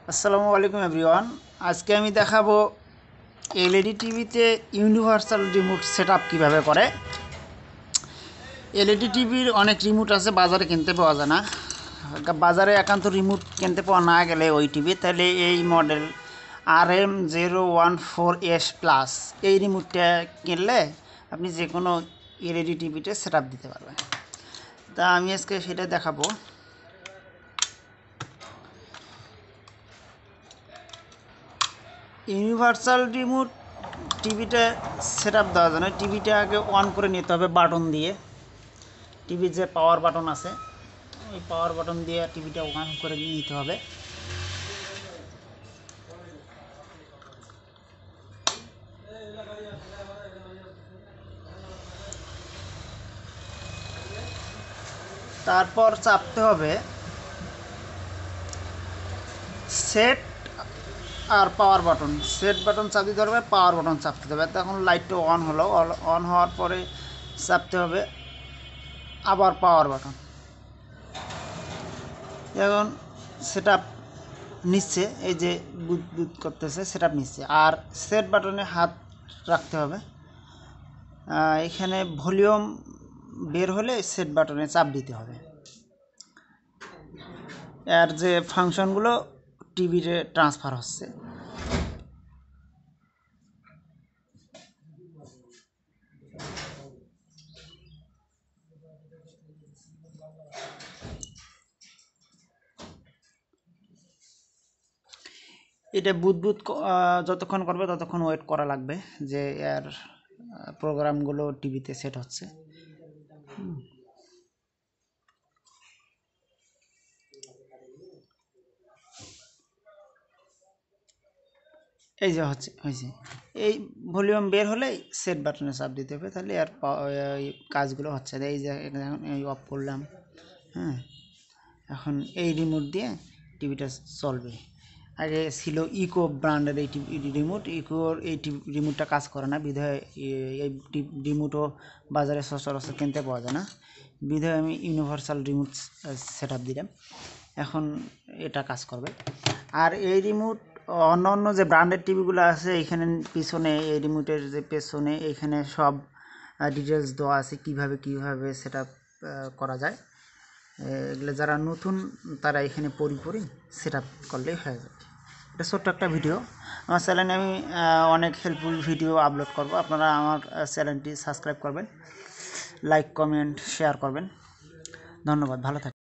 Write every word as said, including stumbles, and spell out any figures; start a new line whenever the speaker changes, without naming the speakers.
আসসালামু আলাইকুম এভরিওয়ান। আজকে আমি দেখাবো এলইডি টিভিতে ইউনিভার্সাল রিমোট সেটআপ কিভাবে করে। এলইডি টিভির অনেক রিমোট আছে, বাজারে কিনতে পাওয়া যায় না। বাজারে একান্ত রিমোট কিনতে পাওয়া না গেলে ওই টিভি, তাহলে এই model R M zero one four S plus এই রিমোটটা কিনলে আপনি যে কোনো এলইডি টিভিতে সেটআপ দিতে পারবেন। তা আমি আজকে সেটা দেখাবো। ইউনিভার্সাল রিমোট টিভিটা সেটআপ দেওয়ার জন্য টিভিটা আগে অন করে নিতে হবে বাটন দিয়ে। টিভির যে পাওয়ার বাটন আছে ওই পাওয়ার বাটন দিয়ে টিভিটা অন করে নিতে হবে। তারপর চাপতে হবে সেট আর পাওয়ার বাটন। সেট বাটন চাপ দিতে হবে, পাওয়ার বাটন চাপতে হবে। তখন লাইটটা অন হলো, অন হওয়ার পরে চাপতে হবে আবার পাওয়ার বাটন। এখন সেটআপ নিচ্ছে, এই যে বুদ বুদ করতেছে, সেটআপ নিচ্ছে। আর সেট বাটনে হাত রাখতে হবে। এখানে ভলিউম বের হলে সেট বাটনে চাপ দিতে হবে। এর যে ফাংশনগুলো টিভিতে ট্রান্সফার হচ্ছে। এটা বুদবুদ যতক্ষণ করবে ততক্ষণ ওয়েট করা লাগবে যে এর প্রোগ্রামগুলো টিভিতে সেট হচ্ছে। এই যে হচ্ছে হয়েছে, এই ভলিউম বের হলেই সেট বাটনে চাপ দিতে হবে, তাহলে আর কাজগুলো হচ্ছে। এই যে এখন এই অফ করলাম, হ্যাঁ, এখন এই রিমোট দিয়ে টিভিটা চলবে। আগে ছিল ইকো ব্র্যান্ডের এই টিভি রিমোট, ইকোর এই রিমোটটা কাজ করে না বিধায় এই রিমোটও বাজারে সচরাচর কিনতে পাওয়া যায় না, বিধায় আমি ইউনিভার্সাল রিমোট সেট আপ দিলাম। এখন এটা কাজ করবে। আর এই রিমোট অন্য অন্য যে ব্র্যান্ডের টিভিগুলো আছে, এখানে পিছনে এই রিমোটের যে পেছনে এখানে সব ডিটেলস দেওয়া আছে কীভাবে কীভাবে সেট আপ করা যায়। এগুলো যারা নতুন তারা এখানে পরি পরি সেট আপ করলেই হয়ে যাবে। এটা ছোট্ট একটা ভিডিও। আমার চ্যানেলে আমি অনেক হেল্পফুল ভিডিও আপলোড করব, আপনারা আমার চ্যানেলটি সাবস্ক্রাইব করবেন, লাইক কমেন্ট শেয়ার করবেন। ধন্যবাদ, ভালো থাকবেন।